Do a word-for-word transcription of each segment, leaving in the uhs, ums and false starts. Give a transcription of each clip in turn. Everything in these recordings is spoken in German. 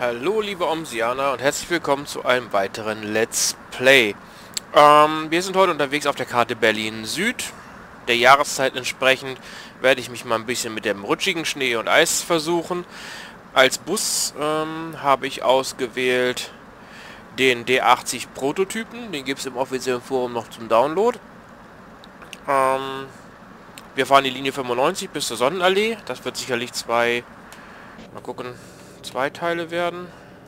Hallo liebe Omsianer und herzlich willkommen zu einem weiteren Let's Play. Ähm, wir sind heute unterwegs auf der Karte Berlin Süd. Der Jahreszeit entsprechend werde ich mich mal ein bisschen mit dem rutschigen Schnee und Eis versuchen. Als Bus ähm, habe ich ausgewählt den D achtzig Prototypen. Den gibt es im offiziellen Forum noch zum Download. Ähm, wir fahren die Linie fünfundneunzig bis zur Sonnenallee. Das wird sicherlich zwei... Mal gucken... zwei Teile werden.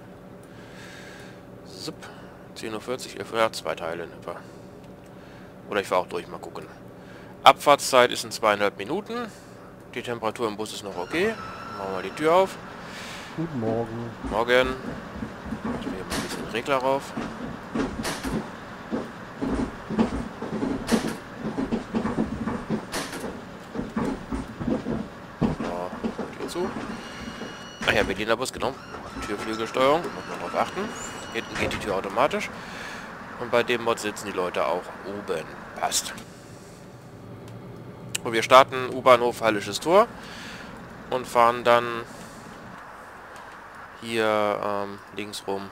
Zup. zehn Uhr vierzig, elf Uhr, ja, zwei Teile in etwa. Oder ich fahre auch durch, mal gucken. Abfahrtszeit ist in zweieinhalb Minuten. Die Temperatur im Bus ist noch okay. Machen wir mal die Tür auf. Guten Morgen. Morgen. Ich will hier mal ein bisschen Regler rauf. So, Tür zu. Ach ja, Berliner Bus, genau. Türflügelsteuerung, muss man darauf achten. Hinten geht die Tür automatisch. Und bei dem Mod sitzen die Leute auch oben. Passt. Und wir starten U-Bahnhof Hallisches Tor und fahren dann hier ähm, links rum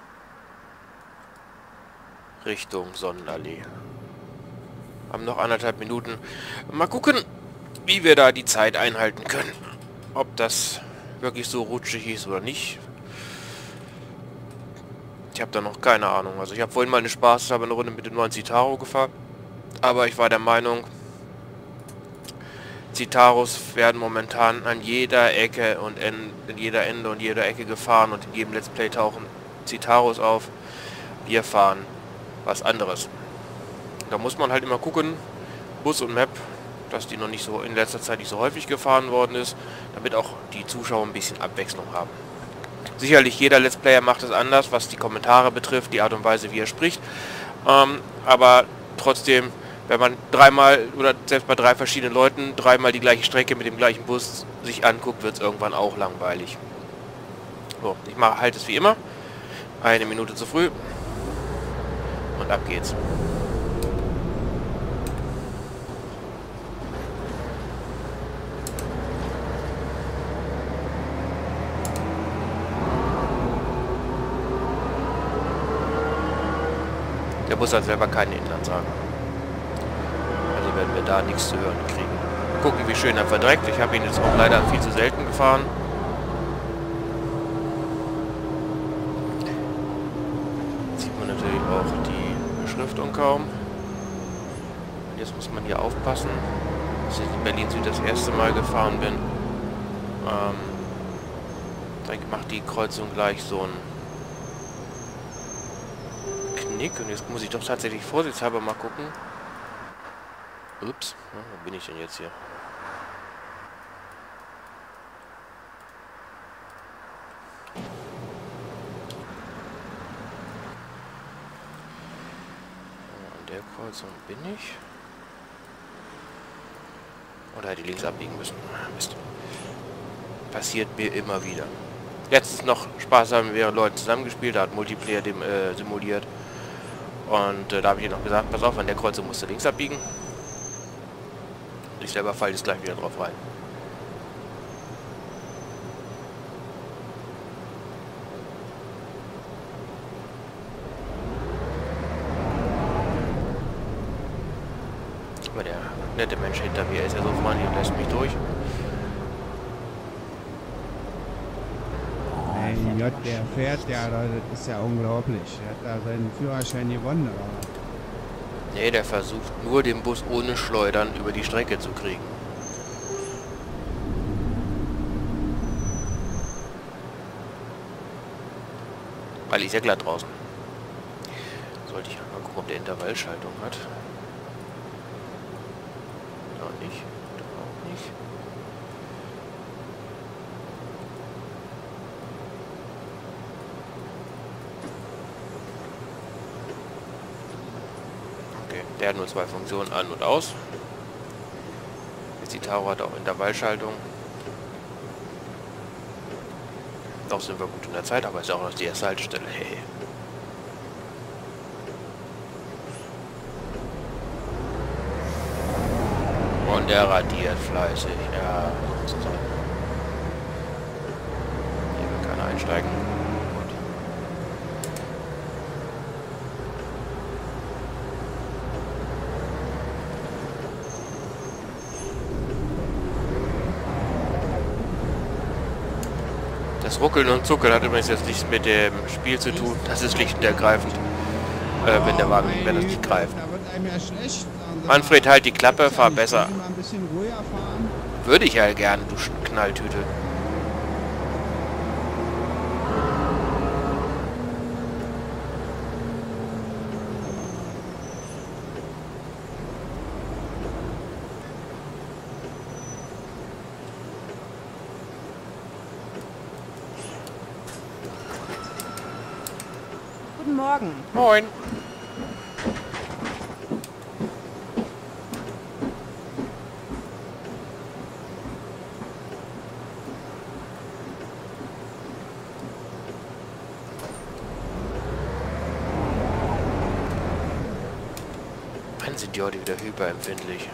Richtung Sonnenallee. Haben noch anderthalb Minuten. Mal gucken, wie wir da die Zeit einhalten können. Ob das wirklich so rutschig ist oder nicht. Ich habe da noch keine Ahnung. Also ich habe vorhin mal eine Spaß, habe eine Runde mit dem neuen Citaro gefahren. Aber ich war der Meinung, Citaros werden momentan an jeder Ecke und in, in jeder Ende und jeder Ecke gefahren und in jedem Let's Play tauchen Citaros auf. Wir fahren was anderes. Da muss man halt immer gucken, Bus und Map, dass die noch nicht so in letzter Zeit nicht so häufig gefahren worden ist, damit auch die Zuschauer ein bisschen Abwechslung haben. Sicherlich jeder Let's Player macht es anders, was die Kommentare betrifft, die Art und Weise, wie er spricht. Ähm, aber trotzdem, wenn man dreimal oder selbst bei drei verschiedenen Leuten dreimal die gleiche Strecke mit dem gleichen Bus sich anguckt, wird es irgendwann auch langweilig. So, ich mache halt es wie immer. Eine Minute zu früh. Und ab geht's. Der Bus hat selber keine Inlandsagen. Also werden wir da nichts zu hören kriegen. Gucken, wie schön er verdreckt. Ich habe ihn jetzt auch leider viel zu selten gefahren. Jetzt sieht man natürlich auch die Beschriftung kaum. Und jetzt muss man hier aufpassen, dass ich in Berlin Süd das erste Mal gefahren bin. Ähm, dann macht die Kreuzung gleich so ein und jetzt muss ich doch tatsächlich vorsichtshalber mal gucken. Ups, ja, wo bin ich denn jetzt hier? An der Kreuzung bin ich. Oder hätte ich links abbiegen müssen. Mist. Passiert mir immer wieder. Letztens noch Spaß haben wir Leuten zusammengespielt, da hat Multiplayer dem äh, simuliert. Und äh, da habe ich ihr noch gesagt, pass auf, an der Kreuzung musst du links abbiegen. Und ich selber falle jetzt gleich wieder drauf rein. Aber der nette Mensch hinter mir ist ja so freundlich und lässt mich durch. Mein Gott, der fährt ja, das ist ja unglaublich. Er hat da seinen Führerschein gewonnen, aber... Nee, der versucht nur den Bus ohne Schleudern über die Strecke zu kriegen. Weil ich sehr glatt draußen. Sollte ich mal gucken, ob der Intervallschaltung hat. Auch nicht. Auch nicht. Der hat nur zwei Funktionen, an und aus. Jetzt die Citaro hat auch Intervallschaltung. Doch sind wir gut in der Zeit, aber ist auch noch die erste Haltestelle. Hey. Und der radiert fleißig. Ja, so sein. Hier will keiner einsteigen. Das Ruckeln und Zuckeln hat übrigens jetzt nichts mit dem Spiel zu tun. Das ist schlicht und ergreifend, äh, wenn der Wagen, wenn das nicht greift. Da wird einem ja schlecht. Manfred, halt die Klappe, fahr besser. Mal ein bisschen ruhiger fahren. Würde ich ja gerne, du Knalltüte. Guten Morgen. Moin. Wann sind die heute wieder hyperempfindlich?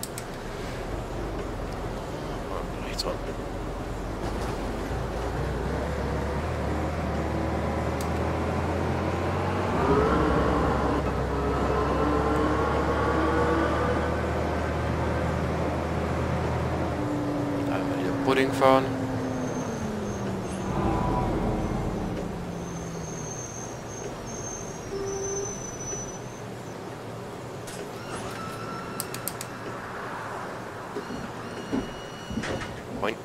Oh, rechts rum. Einmal hier Pudding fahren. Moin.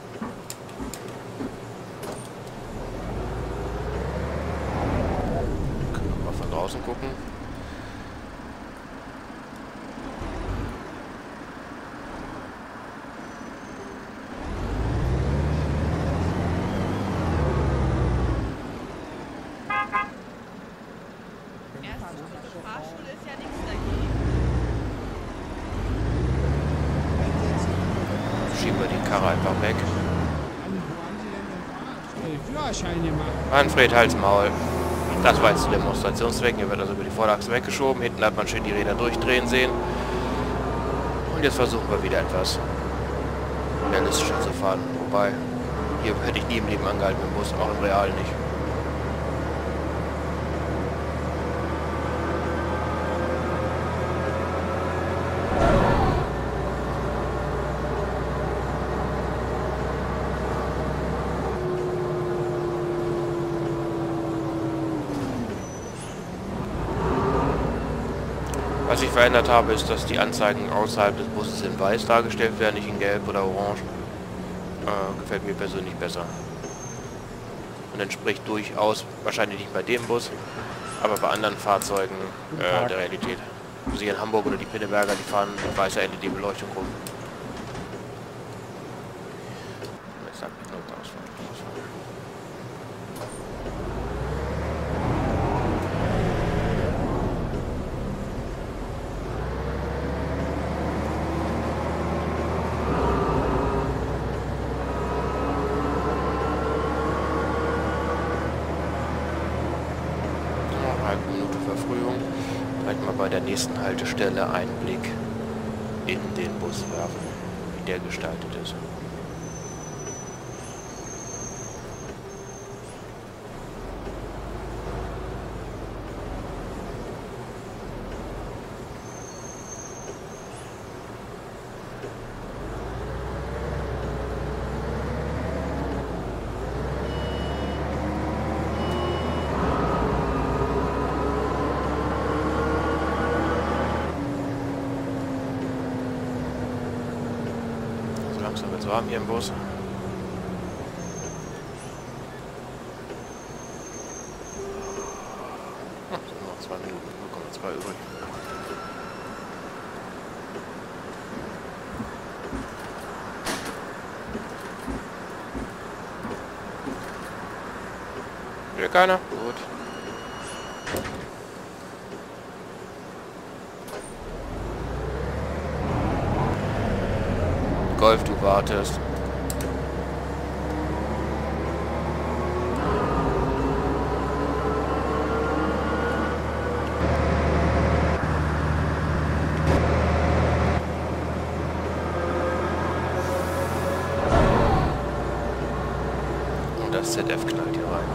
Können wir mal von draußen gucken. Fahrschule ist ja nichts dagegen. Schieben wir die Karre einfach weg. Mann, wo haben Sie denn den Fahrrad- äh, Führerschein gemacht? Manfred, halt's Maul. Das war jetzt zu Demonstrationszwecken. Hier wird also über die Vorderachse weggeschoben. Hinten hat man schön die Räder durchdrehen sehen. Und jetzt versuchen wir wieder etwas realistischer zu fahren. Wobei, hier hätte ich nie im Leben angehalten mit dem Bus, auch im Real nicht. Was ich verändert habe, ist, dass die Anzeigen außerhalb des Busses in weiß dargestellt werden, nicht in gelb oder orange. Äh, gefällt mir persönlich besser. Und entspricht durchaus, wahrscheinlich nicht bei dem Bus, aber bei anderen Fahrzeugen äh, der Realität. Also hier in Hamburg oder die Pinneberger, die fahren mit weißer L E D-Beleuchtung rum. Jetzt sag ich nur ausfahren, ausfahren. Halbe Minute Verfrühung. Vielleicht mal bei der nächsten Haltestelle einen Blick in den Bus werfen, wie der gestaltet ist. Langsam wird's warm hier im Bus. Hm, sind noch zwei Minuten, null Komma zwei übrig. Will keiner? Gut. Golf, du wartest. Und das Z F knallt hier rein.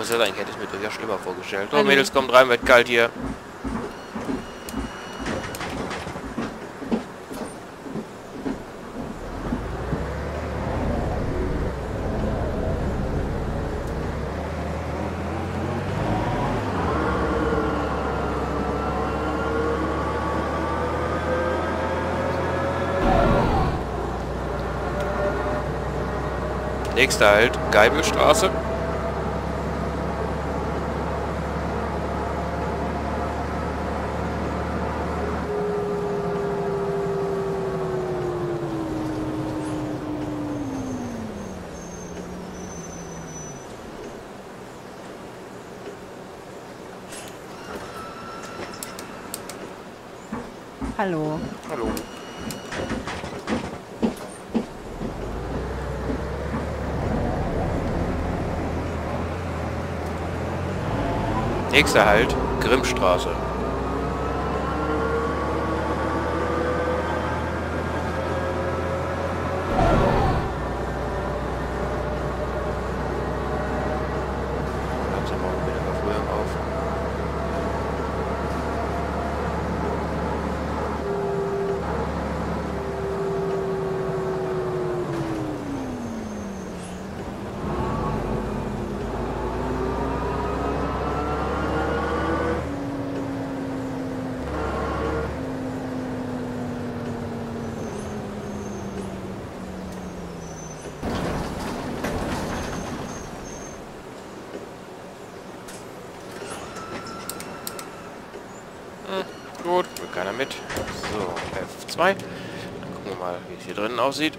muss ja sagen, ich hätte es mir durchaus schlimmer vorgestellt. So, Hallo. Mädels, kommt rein, wird kalt hier. Nächster Halt, Geibelstraße. Hallo. Hallo. Nächster Halt, Grimmstraße. Langsam morgen wieder Verfrühung auf. Gut, will keiner mit. So, F zwei. Dann gucken wir mal, wie es hier drinnen aussieht.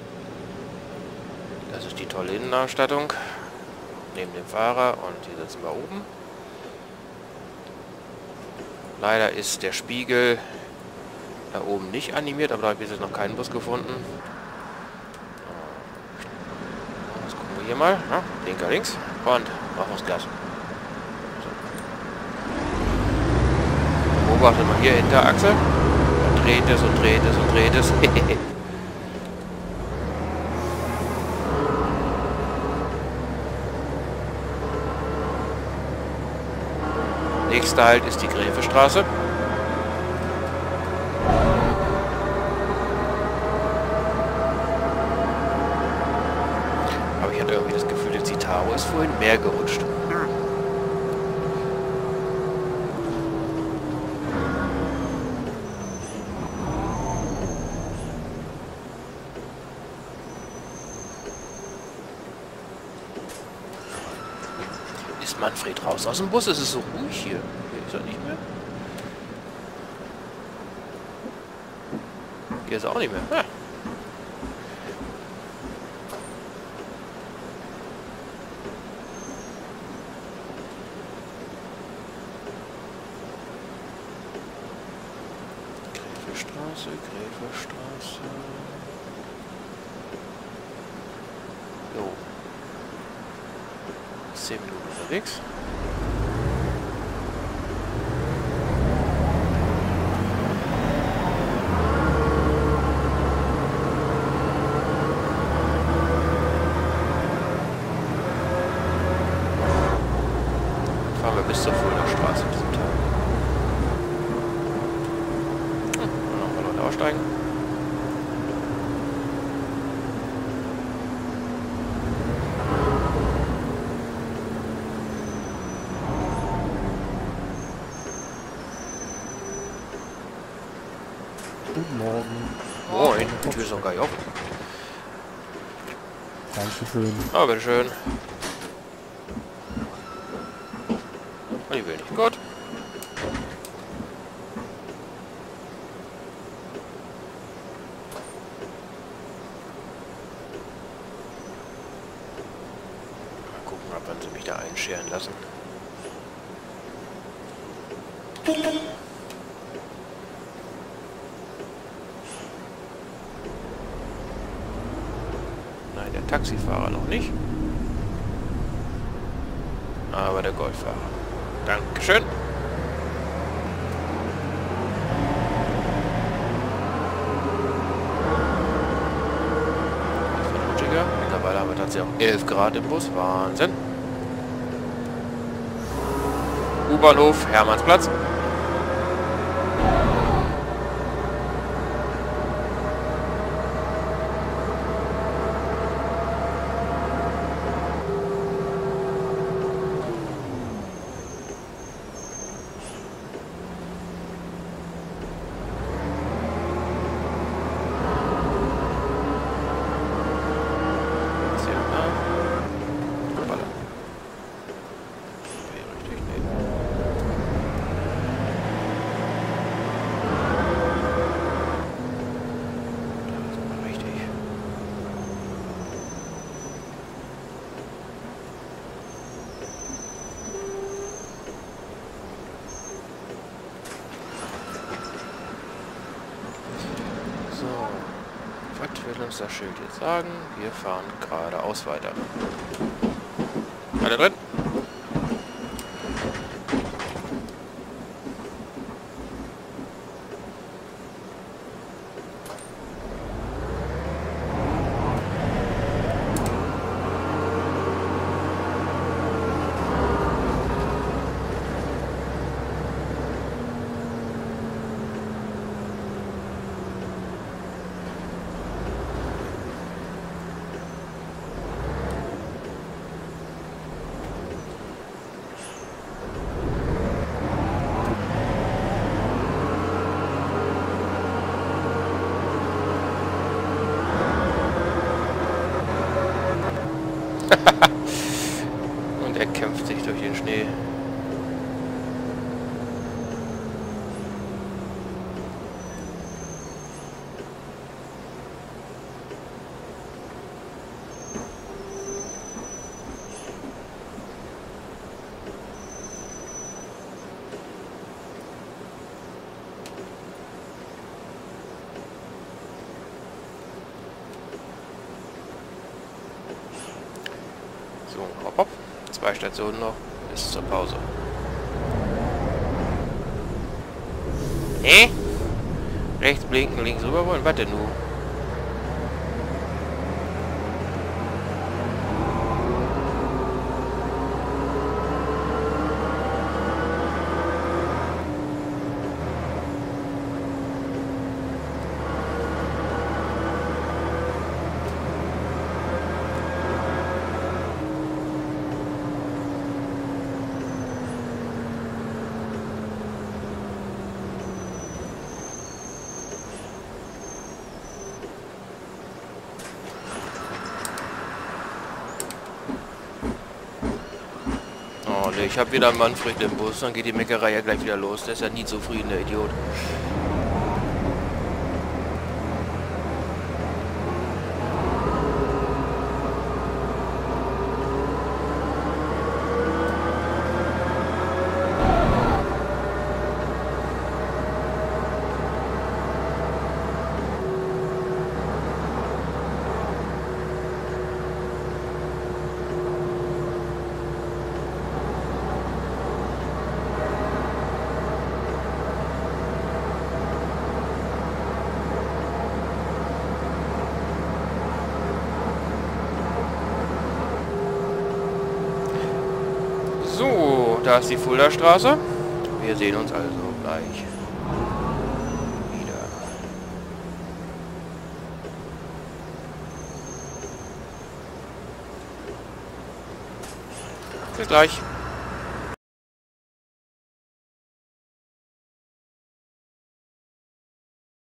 Das ist die tolle Innenausstattung. Neben dem Fahrer und hier sitzen wir oben. Leider ist der Spiegel da oben nicht animiert, aber da habe ich bis jetzt noch keinen Bus gefunden. Das gucken wir hier mal. Ja, Linker links und auf aufs Gas. Beobachtet mal hier Hinterachse. Da dreht es und dreht es und dreht es. Nächster Halt ist die Gräfestraße. Aber ich hatte irgendwie das Gefühl, der Citaro ist vorhin mehr gerutscht. Ist Manfred raus aus dem Bus? Es ist so ruhig hier. Hier ist er nicht mehr. Hier ist er auch nicht mehr. Ah. Gräfestraße, Gräfestraße. Jo. zehn Minuten unterwegs. Fahren wir bis zur Fuldaer Straße in diesem Teil. Hm, dann noch mal Leute aussteigen. Guten Morgen. Moin, die Tür ist noch gar nicht offen. Dankeschön. Ah, bitteschön. Oh, die will nicht. Gut. Mal gucken, ab wann sie mich da einscheren lassen. Nein, der Taxifahrer noch nicht. Aber der Golffahrer. Dankeschön. Mittlerweile haben wir tatsächlich auch elf Grad im Bus. Wahnsinn. U-Bahnhof, Hermannsplatz. Will uns das Schild jetzt sagen, wir fahren geradeaus weiter. Alle drin? Und er kämpft sich durch den Schnee. So, hopp, hopp. Zwei Stationen noch bis zur Pause. Hä? Rechts blinken, links rüber wollen? Was denn nun? Oh ne, ich habe wieder Manfred im Bus, dann geht die Meckerei ja gleich wieder los. Der ist ja nie zufrieden, der Idiot. So, da ist die Fuldastraße. Wir sehen uns also gleich wieder. Bis gleich.